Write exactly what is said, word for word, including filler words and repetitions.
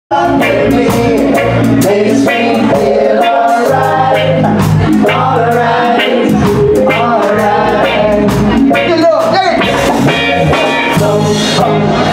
with me makes me feel alright, alright, alright. You look, hey!